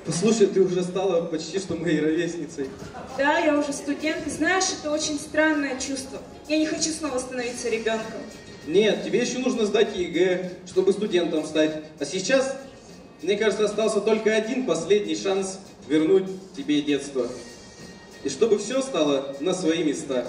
Послушай, ты уже стала почти что моей ровесницей. Да, я уже студент. И знаешь, это очень странное чувство. Я не хочу снова становиться ребенком. Нет, тебе еще нужно сдать ЕГЭ, чтобы студентом стать. А сейчас, мне кажется, остался только один последний шанс вернуть тебе детство. И чтобы все стало на свои места.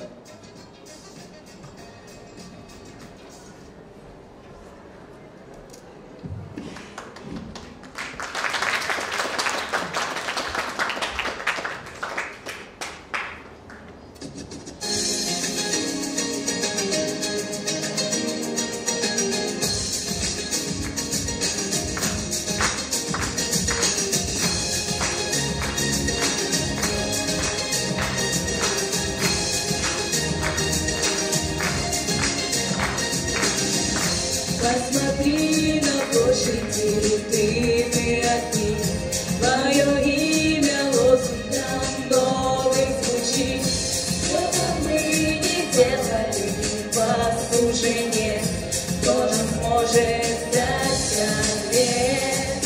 Посмотри на площади, дым огни, твое имя лозунгом новый звучит. Что бы мы ни делали, послушание, кто нам сможет дать ответ?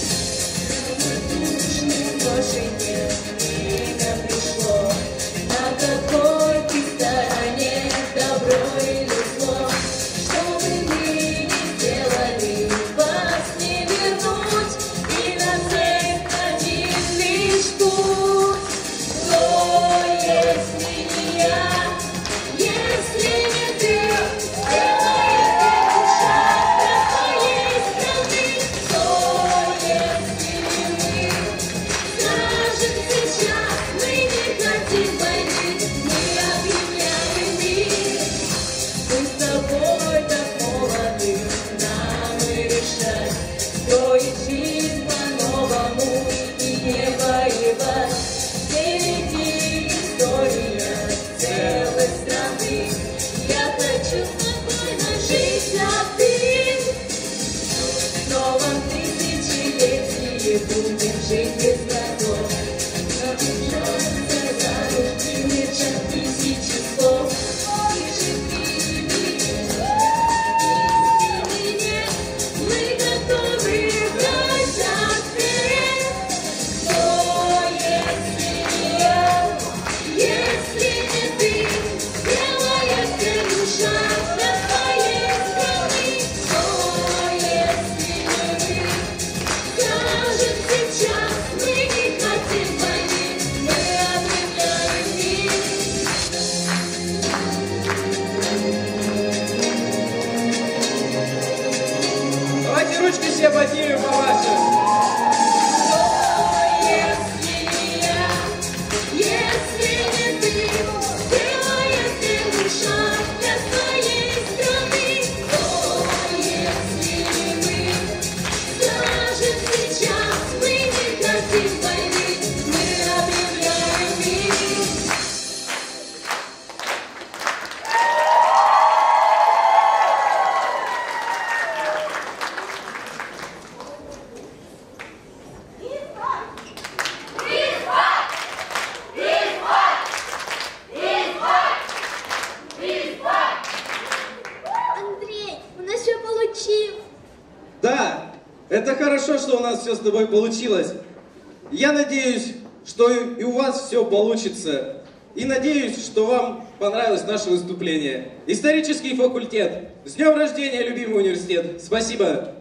Равнодушным больше нет, время пришло, на какой ты стороне, добро или зло? Будем жить без врагов, напряженцы за меча тысячи слов. И нет, мы готовы брать ответ. Но если не ты, сделай первый шаг для своей страны. Но если не мы, сейчас мы не хотим войны, мы объявляем мир. Давайте ручки все поднимем повыше. Если не ты, делая первый шаг для своей страны. Но если не мы, скажем сейчас, мы не хотим войны, мы объявляем мир. Андрей, у нас все получилось. Да, это хорошо, что у нас все с тобой получилось. Я надеюсь, что и у вас все получится. И надеюсь, что вам понравилось наше выступление. Исторический факультет. С днем рождения, любимый университет. Спасибо.